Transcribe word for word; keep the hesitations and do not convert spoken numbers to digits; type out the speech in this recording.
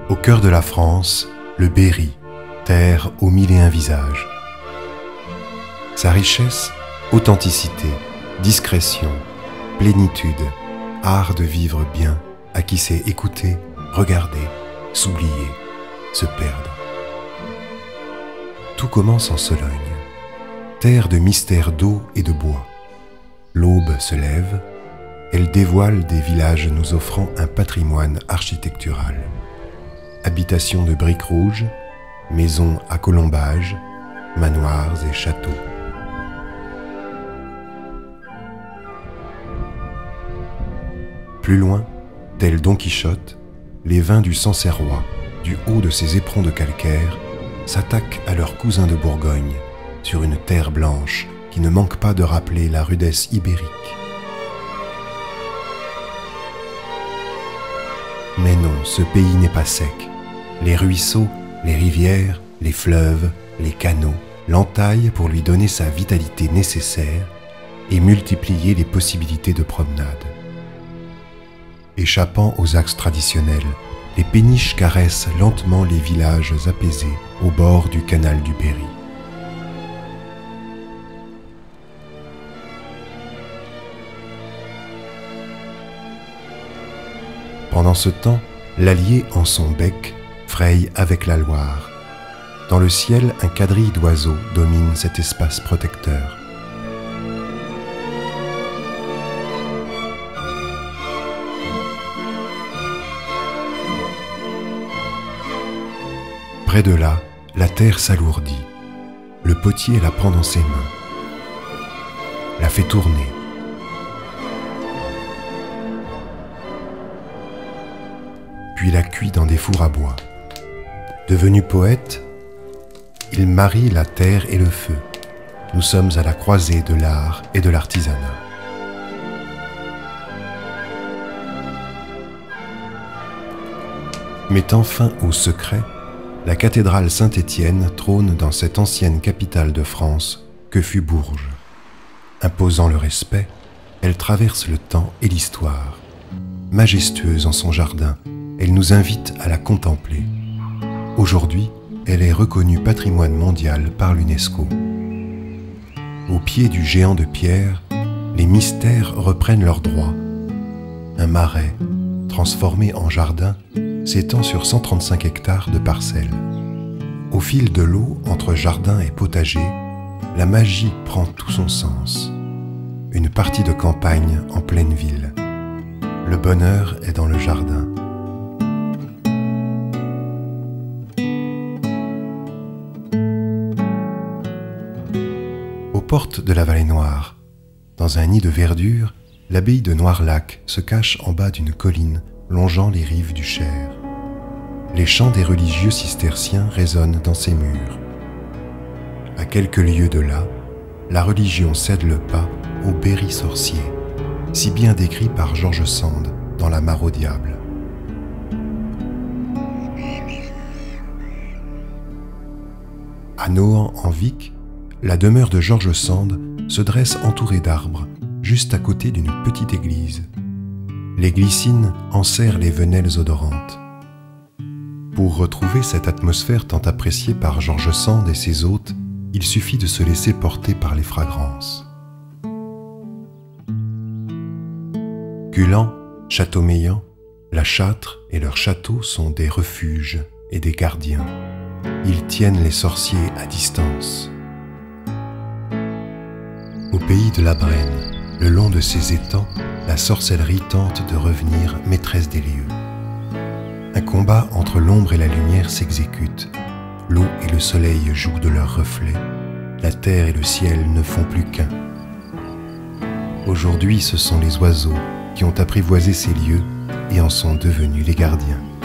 Au cœur de la France, le Berry, terre aux mille et un visages. Sa richesse, authenticité, discrétion, plénitude, art de vivre bien, à qui sait écouter, regarder, s'oublier, se perdre. Tout commence en Sologne, terre de mystères d'eau et de bois. L'aube se lève, elle dévoile des villages nous offrant un patrimoine architectural. Habitations de briques rouges, maisons à colombages, manoirs et châteaux. Plus loin, tel Don Quichotte, les vins du Sancerrois, du haut de ces éperons de calcaire, s'attaquent à leurs cousins de Bourgogne, sur une terre blanche qui ne manque pas de rappeler la rudesse ibérique. Mais non, ce pays n'est pas sec. Les ruisseaux, les rivières, les fleuves, les canaux l'entaillent pour lui donner sa vitalité nécessaire et multiplier les possibilités de promenade. Échappant aux axes traditionnels, les péniches caressent lentement les villages apaisés au bord du canal du Berry. Pendant ce temps, l'Allier en son bec fraye avec la Loire. Dans le ciel, un quadrille d'oiseaux domine cet espace protecteur. Près de là, la terre s'alourdit. Le potier la prend dans ses mains, la fait tourner. Puis la cuit dans des fours à bois. Devenu poète, il marie la terre et le feu. Nous sommes à la croisée de l'art et de l'artisanat. Mettant fin au secret, la cathédrale Saint-Étienne trône dans cette ancienne capitale de France que fut Bourges. Imposant le respect, elle traverse le temps et l'histoire. Majestueuse en son jardin, elle nous invite à la contempler. Aujourd'hui, elle est reconnue patrimoine mondial par l'UNESCO. Au pied du géant de pierre, les mystères reprennent leurs droits. Un marais, transformé en jardin, s'étend sur cent trente-cinq hectares de parcelles. Au fil de l'eau, entre jardin et potager, la magie prend tout son sens. Une partie de campagne en pleine ville. Le bonheur est dans le jardin. Aux portes de la Vallée Noire, dans un nid de verdure, l'abbaye de Noirlac se cache en bas d'une colline longeant les rives du Cher. Les chants des religieux cisterciens résonnent dans ses murs. À quelques lieues de là, la religion cède le pas au Berry sorcier, si bien décrit par George Sand dans La Mare au diable. À Nohant en Vic, la demeure de George Sand se dresse entourée d'arbres, juste à côté d'une petite église. Les glycines enserrent les venelles odorantes. Pour retrouver cette atmosphère tant appréciée par George Sand et ses hôtes, il suffit de se laisser porter par les fragrances. Culan, Châteaumeillan, La Châtre et leurs châteaux sont des refuges et des gardiens. Ils tiennent les sorciers à distance. Au pays de la Brenne, le long de ces étangs, la sorcellerie tente de revenir maîtresse des lieux. Un combat entre l'ombre et la lumière s'exécute. L'eau et le soleil jouent de leurs reflets. La terre et le ciel ne font plus qu'un. Aujourd'hui, ce sont les oiseaux qui ont apprivoisé ces lieux et en sont devenus les gardiens.